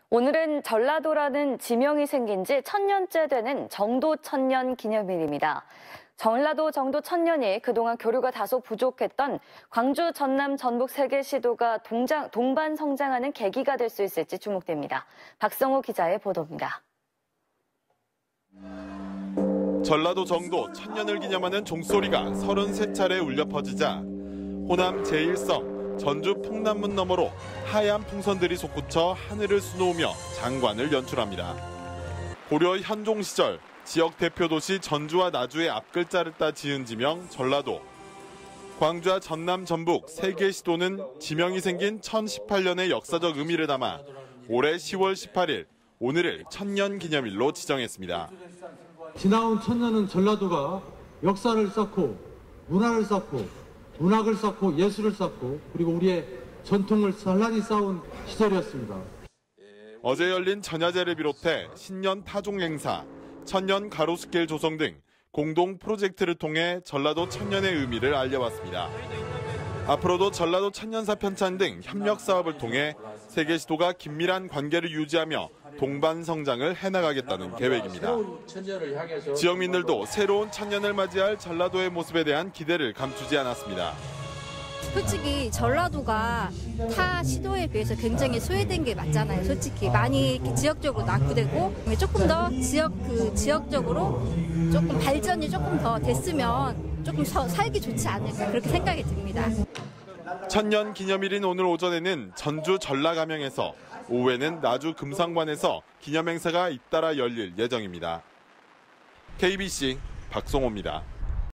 오늘은 전라도라는 지명이 생긴 지 1000년째 되는 정도 천년 기념일입니다. 전라도 정도 천년이 그동안 교류가 다소 부족했던 광주, 전남, 전북 세 개 시도가 동반 성장하는 계기가 될 수 있을지 주목됩니다. 박성호 기자의 보도입니다. 전라도 정도 천년을 기념하는 종소리가 33차례 울려 퍼지자 호남 제1성 전주 풍남문 너머로 하얀 풍선들이 솟구쳐 하늘을 수놓으며 장관을 연출합니다. 고려 현종 시절 지역 대표 도시 전주와 나주의 앞글자를 따 지은 지명 전라도. 광주와 전남, 전북 세 개 시도는 지명이 생긴 1018년의 역사적 의미를 담아 올해 10월 18일 오늘을 천년 기념일로 지정했습니다. 지나온 천년은 전라도가 역사를 쌓고 문화를 쌓고 문학을 쌓고 예술을 쌓고 그리고 우리의 전통을 산란히 쌓은 시절이었습니다. 어제 열린 전야제를 비롯해 신년 타종 행사, 천년 가로수길 조성 등 공동 프로젝트를 통해 전라도 천년의 의미를 알려왔습니다. 앞으로도 전라도 천년사 편찬 등 협력 사업을 통해 세 개 시도가 긴밀한 관계를 유지하며 동반 성장을 해나가겠다는 계획입니다. 지역민들도 새로운 천년을 맞이할 전라도의 모습에 대한 기대를 감추지 않았습니다. 솔직히 전라도가 타 시도에 비해서 굉장히 소외된 게 맞잖아요. 솔직히 많이 지역적으로 낙후되고 조금 더 지역적으로 조금 발전이 조금 더 됐으면 조금 살기 좋지 않을까 그렇게 생각이 듭니다. 천년 기념일인 오늘 오전에는 전주 전라가명에서, 오후에는 나주 금상관에서 기념행사가 잇따라 열릴 예정입니다. KBC 박성호입니다.